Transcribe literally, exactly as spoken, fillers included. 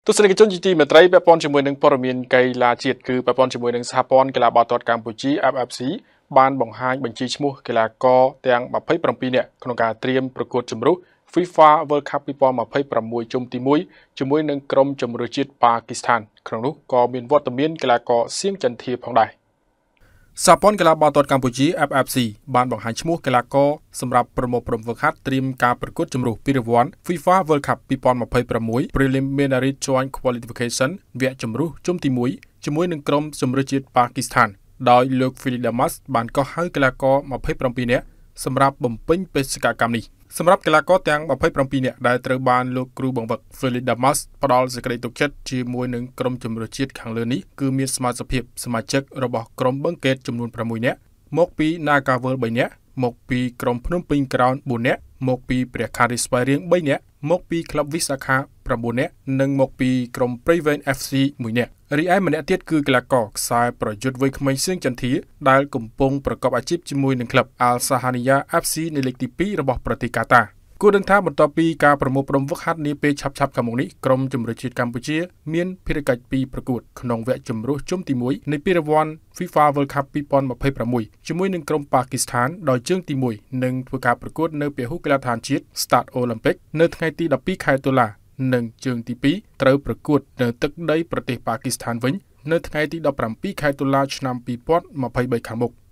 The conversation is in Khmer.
ទស្សនិកជនជាទីមេត្រីពាក់ព័ន្ធជាមួយនឹងព័ត៌មានកីឡាជាតិគឺពាក់ព័ន្ធជាមួយនឹងសហព័ន្ធកីឡាបាល់ទាត់កម្ពុជា F F C បានបង្ហាញបញ្ជីឈ្មោះកីឡាករទាំងម្ភៃប្រាំពីរនាក់ក្នុងការត្រៀមប្រកួតជម្រុះ FIFA World Cup ยี่สิบยี่สิบหก ជុំទីមួយជាមួយនឹងក្រុមជម្រើសជាតិប៉ាគីស្ថានក្នុងនោះក៏មានវត្តមានកីឡាករសៀងចន្ទធាផងដែរសហព័ន្ធកីឡាបាល់ទាត់កម្ពុជា F F C បានបង្ហាញឈ្មោះកីឡាករសម្រាប់ប្រមូលព្រំហ្វឹកហាត់ត្រៀមការប្រកួតជម្រុះពីរង្វាន់ FIFA World Cup ยี่สิบยี่สิบหก Preliminary Joint Qualification វគ្គជម្រុះជុំទីមួយជាមួយនឹងក្រុមជម្រើសជាតិប៉ាគីស្ថានដោយលោក Philip Damas បានកោះហៅកីឡាករម្ភៃប្រាំពីរនាក់សម្រាប់បំពេញបេសកកម្មនេះសម្រាប់កីឡាករទាំងម្ភៃប្រាំពីរនាក់ដែលត្រូវបានលោកគ្រូបង្វឹក Philip Damas ផ្ដល់សេចក្តីទុកចិត្តជាមួយនឹងក្រុមជម្រើសជាតិខាងលើនេះគឺមានសមាជិកសមាជិករបស់ក្រុមបឹងកេតចំនួនប្រាំមួយនាក់មកពី Nagawal បីនាក់មកពីក្រុមភ្នំពេញក្រោនបួននាក់មកពីព្រះខារីស្វាយរៀងបីនាក់មកពីក្លឹបវិសាខាប្រាំបួននាក់និងមកពីក្រុម Private F C មួយនាក់រីឯម្នាក់ទៀតគឺកីឡាករខ្សែប្រយុទ្ធវ័យក្មេងសៀងចន្ទធាដែលកំពុងប្រកបអាជីពជាមួយនឹងក្លឹប Al Sahaniya F C នៃលេខទីពីររបស់ប្រទេសកាតាគួរដឹងថាបន្ទាប់ពីការប្រមូលព្រំហ្វឹកហាត់នាពេលឆាប់ៗខាងមុខនេះក្រុមជម្រើសជាតិកម្ពុជាមានភារកិច្ចពីរប្រកួតក្នុងវគ្គជម្រើសជុំទីមួយនៃពានរង្វាន់ FIFA World Cup ยี่สิบยี่สิบหก ជាមួយនឹងក្រុមប៉ាគីស្ថានដោយជើងទីមួយនឹងធ្វើការប្រកួតនៅពហុកីឡដ្ឋានជាតិ Stade Olympic នៅថ្ងៃទីដប់ពីរខែតុលានិងជើងទីពីរត្រូវប្រកួតនៅទឹកដីប្រទេសប៉ាគីស្ថានវិញនៅថ្ងៃទីដប់ប្រាំពីរខែតុលាឆ្នាំยี่สิบยี่สิบสามខាងមុខ